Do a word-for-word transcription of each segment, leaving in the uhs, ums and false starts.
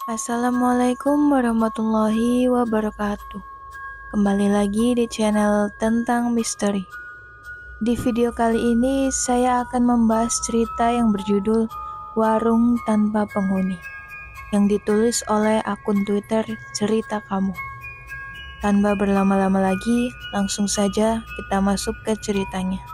Assalamualaikum warahmatullahi wabarakatuh. Kembali lagi di channel tentang misteri. Di video kali ini saya akan membahas cerita yang berjudul Warung Tanpa Penghuni yang ditulis oleh akun Twitter Cerita Kamu. Tanpa berlama-lama lagi, langsung saja kita masuk ke ceritanya.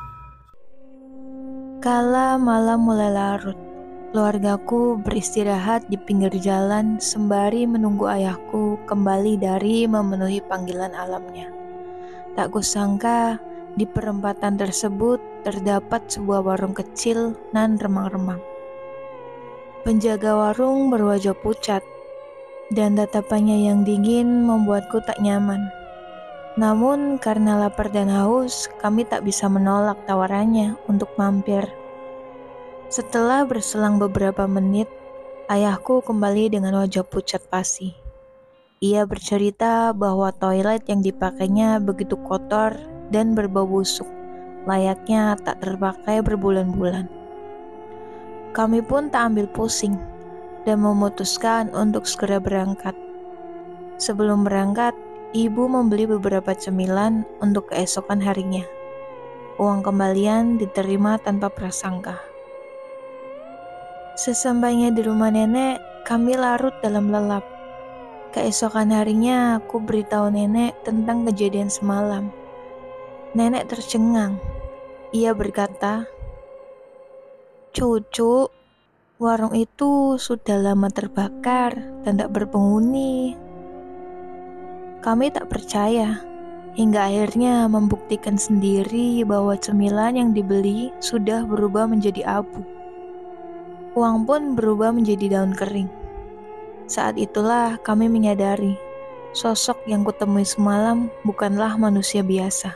Kala malam mulai larut, keluargaku beristirahat di pinggir jalan sembari menunggu ayahku kembali dari memenuhi panggilan alamnya. Tak kusangka, di perempatan tersebut terdapat sebuah warung kecil nan remang-remang. Penjaga warung berwajah pucat, dan tatapannya yang dingin membuatku tak nyaman. Namun karena lapar dan haus, kami tak bisa menolak tawarannya untuk mampir. Setelah berselang beberapa menit, ayahku kembali dengan wajah pucat pasi. Ia bercerita bahwa toilet yang dipakainya begitu kotor dan berbau busuk, layaknya tak terpakai berbulan-bulan. Kami pun tak ambil pusing dan memutuskan untuk segera berangkat. Sebelum berangkat, ibu membeli beberapa cemilan untuk keesokan harinya. Uang kembalian diterima tanpa prasangka. Sesampainya di rumah nenek, kami larut dalam lelap. Keesokan harinya, aku beritahu nenek tentang kejadian semalam. Nenek tercengang. Ia berkata, "Cucu, warung itu sudah lama terbakar dan tak berpenghuni." Kami tak percaya, hingga akhirnya membuktikan sendiri bahwa cemilan yang dibeli sudah berubah menjadi abu. Uang pun berubah menjadi daun kering. Saat itulah kami menyadari, sosok yang kutemui semalam bukanlah manusia biasa.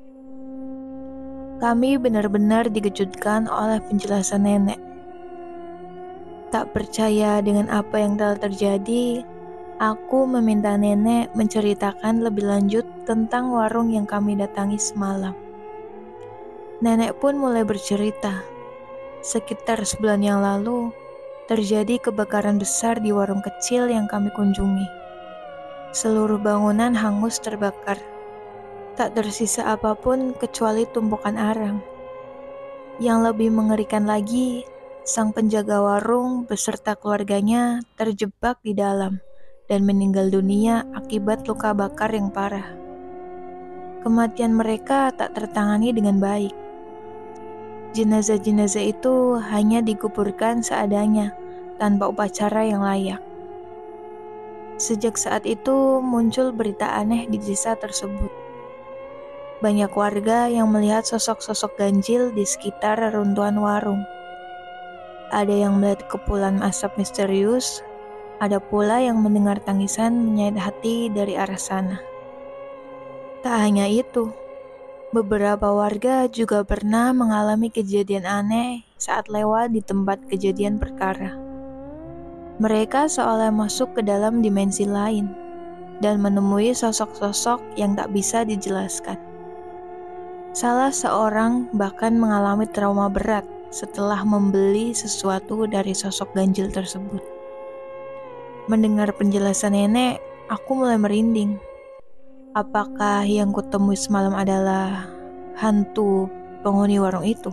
Kami benar-benar dikejutkan oleh penjelasan nenek. Tak percaya dengan apa yang telah terjadi, aku meminta nenek menceritakan lebih lanjut tentang warung yang kami datangi semalam. Nenek pun mulai bercerita. Sekitar sebulan yang lalu, terjadi kebakaran besar di warung kecil yang kami kunjungi. Seluruh bangunan hangus terbakar. Tak tersisa apapun kecuali tumpukan arang. Yang lebih mengerikan lagi, sang penjaga warung beserta keluarganya terjebak di dalam dan meninggal dunia akibat luka bakar yang parah. Kematian mereka tak tertangani dengan baik. Jenazah-jenazah itu hanya dikuburkan seadanya, tanpa upacara yang layak. Sejak saat itu muncul berita aneh di desa tersebut. Banyak warga yang melihat sosok-sosok ganjil di sekitar reruntuhan warung. Ada yang melihat kepulan asap misterius, ada pula yang mendengar tangisan menyayat hati dari arah sana. Tak hanya itu, beberapa warga juga pernah mengalami kejadian aneh saat lewat di tempat kejadian perkara. Mereka seolah masuk ke dalam dimensi lain dan menemui sosok-sosok yang tak bisa dijelaskan. Salah seorang bahkan mengalami trauma berat setelah membeli sesuatu dari sosok ganjil tersebut. Mendengar penjelasan nenek, aku mulai merinding. Apakah yang kutemui semalam adalah hantu penghuni warung itu?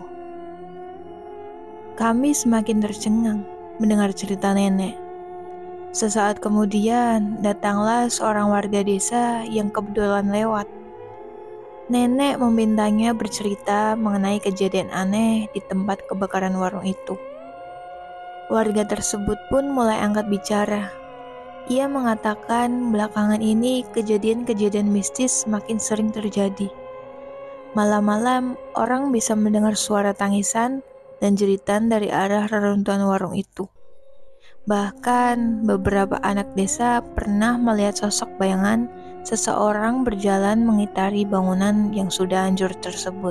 Kami semakin tercengang mendengar cerita nenek. Sesaat kemudian, datanglah seorang warga desa yang kebetulan lewat. Nenek memintanya bercerita mengenai kejadian aneh di tempat kebakaran warung itu. Warga tersebut pun mulai angkat bicara. Ia mengatakan belakangan ini kejadian-kejadian mistis semakin sering terjadi. Malam-malam, orang bisa mendengar suara tangisan dan jeritan dari arah reruntuhan warung itu. Bahkan, beberapa anak desa pernah melihat sosok bayangan seseorang berjalan mengitari bangunan yang sudah hancur tersebut.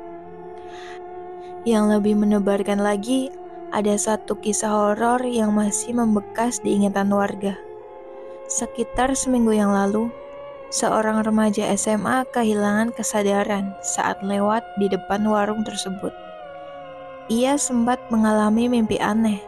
Yang lebih menebarkan lagi, ada satu kisah horor yang masih membekas di ingatan warga. Sekitar seminggu yang lalu, seorang remaja S M A kehilangan kesadaran saat lewat di depan warung tersebut. Ia sempat mengalami mimpi aneh,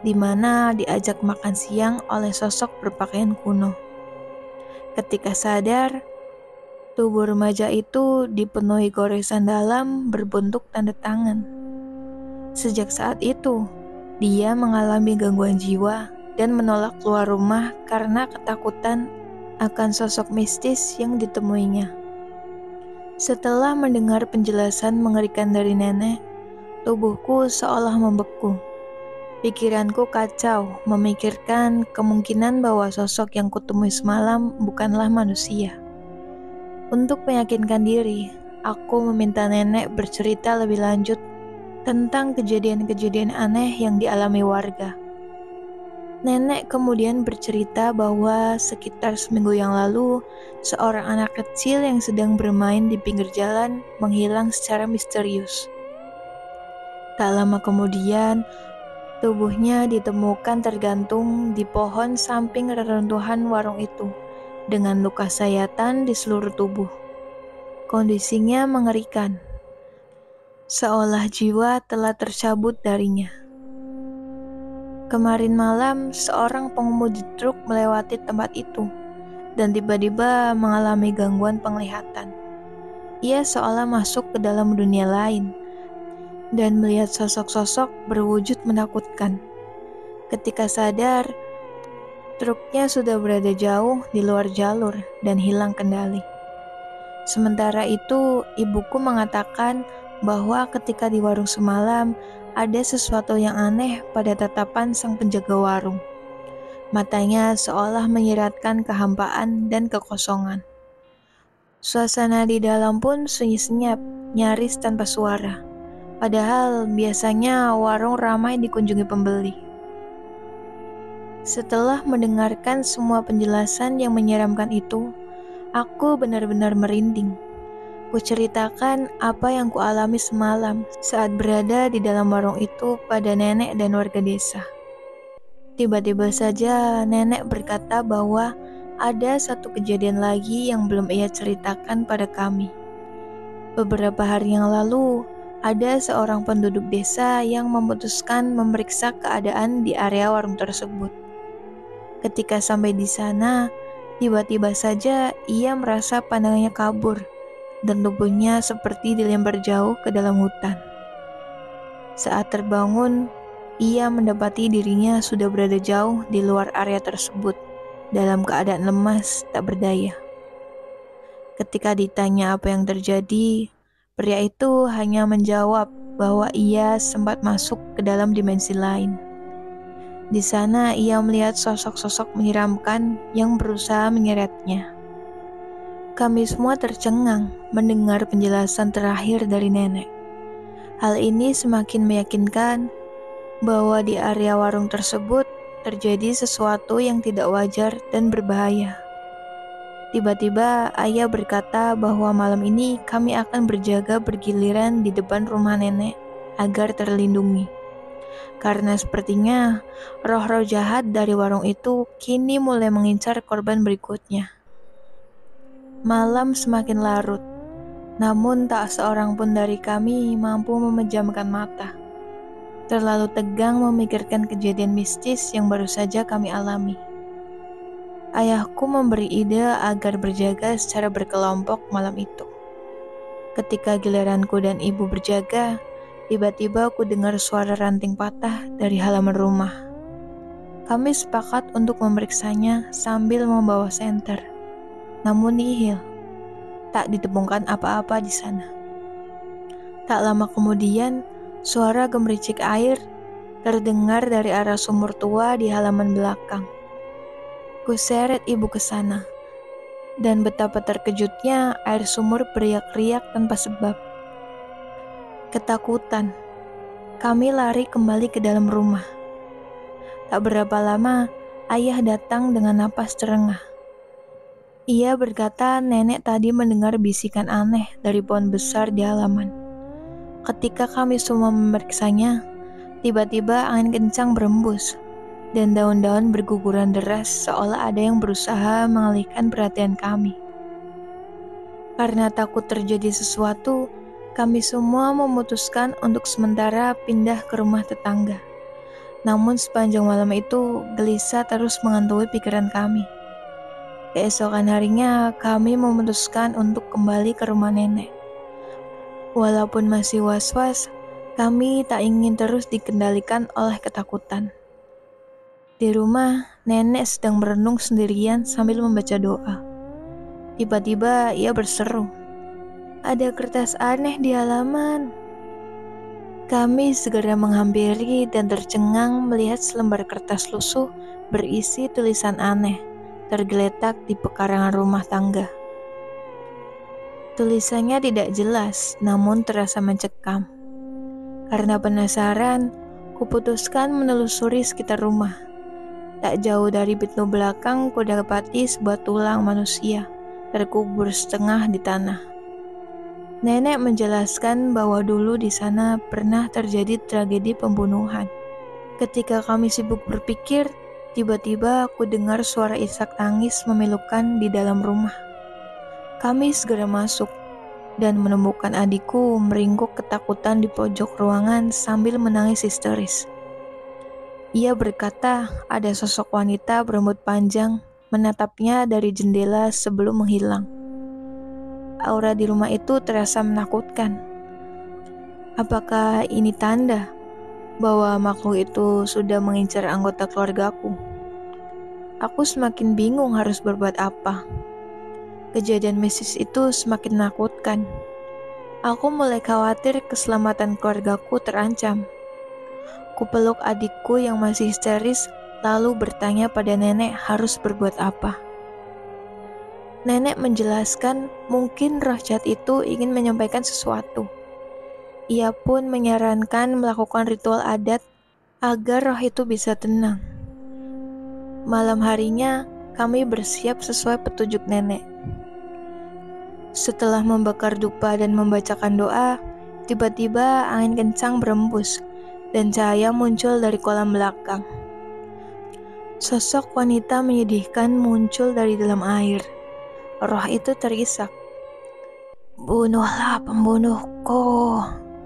di mana diajak makan siang oleh sosok berpakaian kuno. Ketika sadar, tubuh remaja itu dipenuhi goresan dalam berbentuk tanda tangan. Sejak saat itu, dia mengalami gangguan jiwa dan menolak keluar rumah karena ketakutan akan sosok mistis yang ditemuinya. Setelah mendengar penjelasan mengerikan dari nenek, tubuhku seolah membeku. Pikiranku kacau, memikirkan kemungkinan bahwa sosok yang kutemui semalam bukanlah manusia. Untuk meyakinkan diri, aku meminta nenek bercerita lebih lanjut tentang kejadian-kejadian aneh yang dialami warga. Nenek kemudian bercerita bahwa sekitar seminggu yang lalu, seorang anak kecil yang sedang bermain di pinggir jalan menghilang secara misterius. Tak lama kemudian, tubuhnya ditemukan tergantung di pohon samping reruntuhan warung itu, dengan luka sayatan di seluruh tubuh. Kondisinya mengerikan, seolah jiwa telah tercabut darinya. Kemarin malam, seorang pengemudi truk melewati tempat itu, dan tiba-tiba mengalami gangguan penglihatan. Ia seolah masuk ke dalam dunia lain, dan melihat sosok-sosok berwujud menakutkan. Ketika sadar, truknya sudah berada jauh di luar jalur dan hilang kendali. Sementara itu, ibuku mengatakan bahwa ketika di warung semalam, ada sesuatu yang aneh pada tatapan sang penjaga warung. Matanya seolah menyiratkan kehampaan dan kekosongan. Suasana di dalam pun sunyi senyap, nyaris tanpa suara. Padahal biasanya warung ramai dikunjungi pembeli. Setelah mendengarkan semua penjelasan yang menyeramkan itu, aku benar-benar merinding. Kuceritakan apa yang kualami semalam saat berada di dalam warung itu pada nenek dan warga desa. Tiba-tiba saja nenek berkata bahwa ada satu kejadian lagi yang belum ia ceritakan pada kami. Beberapa hari yang lalu, ada seorang penduduk desa yang memutuskan memeriksa keadaan di area warung tersebut. Ketika sampai di sana, tiba-tiba saja ia merasa pandangannya kabur dan tubuhnya seperti dilempar jauh ke dalam hutan. Saat terbangun, ia mendapati dirinya sudah berada jauh di luar area tersebut, dalam keadaan lemas tak berdaya. Ketika ditanya apa yang terjadi, pria itu hanya menjawab bahwa ia sempat masuk ke dalam dimensi lain. Di sana ia melihat sosok-sosok menyeramkan yang berusaha menyeretnya. Kami semua tercengang mendengar penjelasan terakhir dari nenek. Hal ini semakin meyakinkan bahwa di area warung tersebut terjadi sesuatu yang tidak wajar dan berbahaya. Tiba-tiba ayah berkata bahwa malam ini kami akan berjaga bergiliran di depan rumah nenek agar terlindungi. Karena sepertinya roh-roh jahat dari warung itu kini mulai mengincar korban berikutnya. Malam semakin larut, namun tak seorang pun dari kami mampu memejamkan mata. Terlalu tegang memikirkan kejadian mistis yang baru saja kami alami. Ayahku memberi ide agar berjaga secara berkelompok malam itu. Ketika giliranku dan ibu berjaga, tiba-tiba aku dengar suara ranting patah dari halaman rumah. Kami sepakat untuk memeriksanya sambil membawa senter. Namun nihil, tak ditemukan apa-apa di sana. Tak lama kemudian, suara gemericik air terdengar dari arah sumur tua di halaman belakang. Kuseret ibu ke sana, dan betapa terkejutnya air sumur beriak-riak tanpa sebab. Ketakutan, kami lari kembali ke dalam rumah. Tak berapa lama, ayah datang dengan napas terengah. Ia berkata nenek tadi mendengar bisikan aneh dari pohon besar di halaman. Ketika kami semua memeriksanya, tiba-tiba angin kencang berembus, dan daun-daun berguguran deras seolah ada yang berusaha mengalihkan perhatian kami. Karena takut terjadi sesuatu, kami semua memutuskan untuk sementara pindah ke rumah tetangga. Namun sepanjang malam itu, gelisah terus menghantui pikiran kami. Keesokan harinya, kami memutuskan untuk kembali ke rumah nenek. Walaupun masih was-was, kami tak ingin terus dikendalikan oleh ketakutan. Di rumah, nenek sedang merenung sendirian sambil membaca doa. Tiba-tiba ia berseru, "Ada kertas aneh di halaman." Kami segera menghampiri dan tercengang melihat selembar kertas lusuh berisi tulisan aneh, tergeletak di pekarangan rumah tangga. Tulisannya tidak jelas, namun terasa mencekam. Karena penasaran, kuputuskan menelusuri sekitar rumah. Tak jauh dari pintu belakang, kudapati sebuah tulang manusia terkubur setengah di tanah. Nenek menjelaskan bahwa dulu di sana pernah terjadi tragedi pembunuhan. Ketika kami sibuk berpikir, tiba-tiba aku dengar suara isak tangis memilukan di dalam rumah. Kami segera masuk dan menemukan adikku meringkuk ketakutan di pojok ruangan sambil menangis histeris. Ia berkata ada sosok wanita berambut panjang menatapnya dari jendela sebelum menghilang. Aura di rumah itu terasa menakutkan. Apakah ini tanda bahwa makhluk itu sudah mengincar anggota keluargaku? Aku semakin bingung harus berbuat apa. Kejadian mistis itu semakin menakutkan. Aku mulai khawatir keselamatan keluargaku terancam. Kupeluk adikku yang masih histeris, lalu bertanya pada nenek harus berbuat apa. Nenek menjelaskan mungkin roh jahat itu ingin menyampaikan sesuatu. Ia pun menyarankan melakukan ritual adat agar roh itu bisa tenang. Malam harinya, kami bersiap sesuai petunjuk nenek. Setelah membakar dupa dan membacakan doa, tiba-tiba angin kencang berembus dan cahaya muncul dari kolam belakang. Sosok wanita menyedihkan muncul dari dalam air. Roh itu terisak, "Bunuhlah pembunuhku."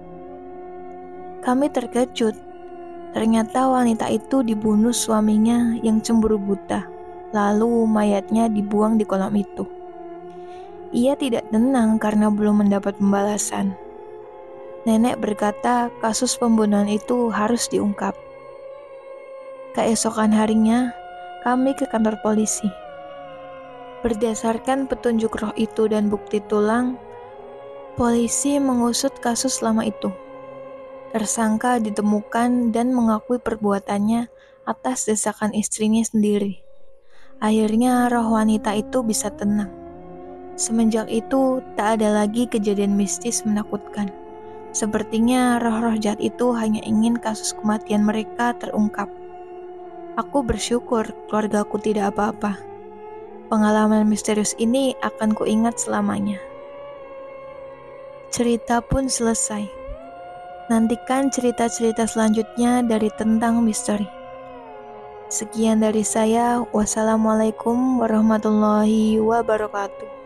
Kami terkejut. Ternyata wanita itu dibunuh suaminya yang cemburu buta. Lalu mayatnya dibuang di kolam itu. Ia tidak tenang karena belum mendapat pembalasan. Nenek berkata kasus pembunuhan itu harus diungkap. Keesokan harinya, kami ke kantor polisi. Berdasarkan petunjuk roh itu dan bukti tulang, polisi mengusut kasus lama itu. Tersangka ditemukan dan mengakui perbuatannya atas desakan istrinya sendiri. Akhirnya roh wanita itu bisa tenang. Semenjak itu, tak ada lagi kejadian mistis menakutkan. Sepertinya roh-roh jahat itu hanya ingin kasus kematian mereka terungkap. Aku bersyukur keluargaku tidak apa-apa. Pengalaman misterius ini akan kuingat selamanya. Cerita pun selesai. Nantikan cerita-cerita selanjutnya dari Tentang Misteri. Sekian dari saya. Wassalamualaikum warahmatullahi wabarakatuh.